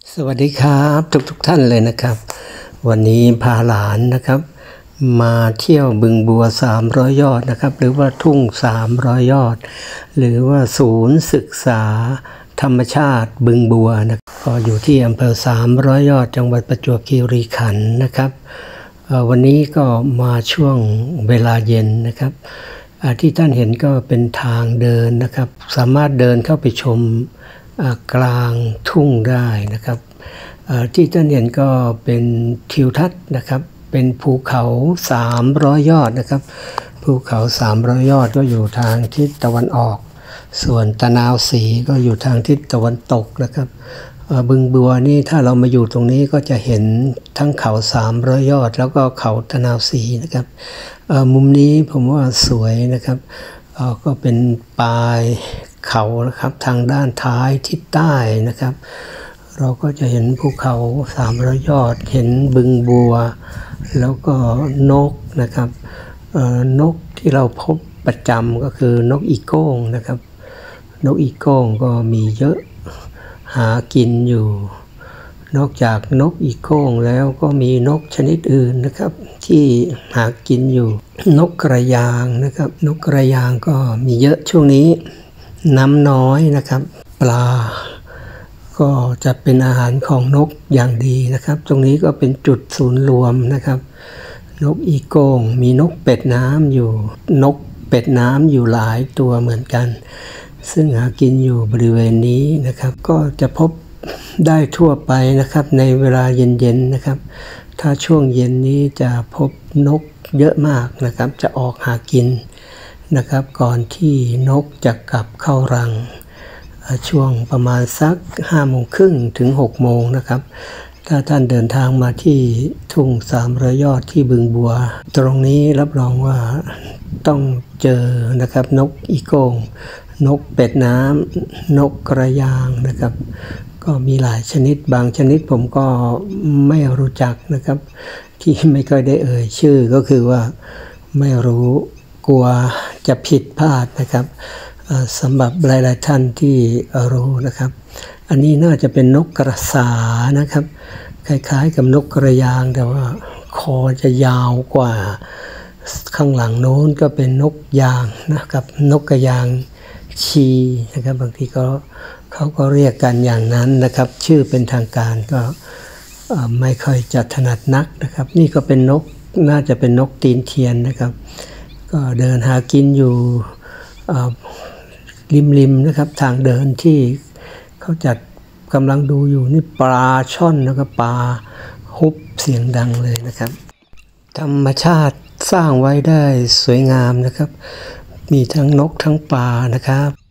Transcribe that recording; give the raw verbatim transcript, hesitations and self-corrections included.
สวัสดีครับทุกทุกท่านเลยนะครับวันนี้พาหลานนะครับมาเที่ยวบึงบัวสามร้อยยอดนะครับหรือว่าทุ่งสามร้อยยอดหรือว่าศูนย์ศึกษาธรรมชาติบึงบัวนะก็อยู่ที่อำเภอสามร้อยยอดจังหวัดประจวบคีรีขันธ์นะครับวันนี้ก็มาช่วงเวลาเย็นนะครับที่ท่านเห็นก็เป็นทางเดินนะครับสามารถเดินเข้าไปชมกลางทุ่งได้นะครับที่ท่านเห็นก็เป็นทิวทัศน์นะครับเป็นภูเขาสามร้อยยอดนะครับภูเขาสามร้อยยอดก็อยู่ทางทิศตะวันออกส่วนตะนาวศรีก็อยู่ทางทิศตะวันตกนะครับบึงบัวนี่ถ้าเรามาอยู่ตรงนี้ก็จะเห็นทั้งเขาสามร้อยยอดแล้วก็เขาตะนาวศรีนะครับมุมนี้ผมว่าสวยนะครับก็เป็นปลายเขานะครับทางด้านท้ายทิศใต้นะครับเราก็จะเห็นภูเขาสามร้อยยอดเห็นบึงบัวแล้วก็นกนะครับนกที่เราพบประจำก็คือนกอีโก้งนะครับนกอีโก้งก็มีเยอะหากินอยู่นอกจากนกอีโก้งแล้วก็มีนกชนิดอื่นนะครับที่หากินอยู่นกกระยางนะครับนกกระยางก็มีเยอะช่วงนี้น้ำน้อยนะครับปลาก็จะเป็นอาหารของนกอย่างดีนะครับตรงนี้ก็เป็นจุดศูนย์รวมนะครับนกอีโก้งมีนกเป็ดน้ำอยู่นกเป็ดน้ำอยู่หลายตัวเหมือนกันซึ่งหากินอยู่บริเวณนี้นะครับก็จะพบได้ทั่วไปนะครับในเวลาเย็นๆนะครับถ้าช่วงเย็นนี้จะพบนกเยอะมากนะครับจะออกหากินนะครับก่อนที่นกจะกลับเข้ารังช่วงประมาณสักห้าโมงครึ่งถึงหกโมงนะครับถ้าท่านเดินทางมาที่ทุ่งสามร้อยยอดที่บึงบัวตรงนี้รับรองว่าต้องเจอนะครับนกอีโก้งนกเป็ดน้ำนกกระยางนะครับก็มีหลายชนิดบางชนิดผมก็ไม่รู้จักนะครับที่ไม่ค่อยได้เอ่ยชื่อก็คือว่าไม่รู้กลัวจะผิดพลาดนะครับสำหรับหลายๆท่านที่รู้นะครับอันนี้น่าจะเป็นนกกระสานะครับคล้ายๆกับนกกระยางแต่ว่าคอจะยาวกว่าข้างหลังโน้นก็เป็นนกยางนะครับนกกระยางชีนะครับบางทีก็เขาก็เรียกกันอย่างนั้นนะครับชื่อเป็นทางการก็ไม่ค่อยจะถนัดนักนะครับนี่ก็เป็นนกน่าจะเป็นนกตีนเทียนนะครับก็เดินหากินอยู่ริมๆนะครับทางเดินที่เขาจัดกำลังดูอยู่นี่ปลาช่อนนะครับปลาฮุบเสียงดังเลยนะครับธรรมชาติสร้างไว้ได้สวยงามนะครับมีทั้งนกทั้งปลานะครับ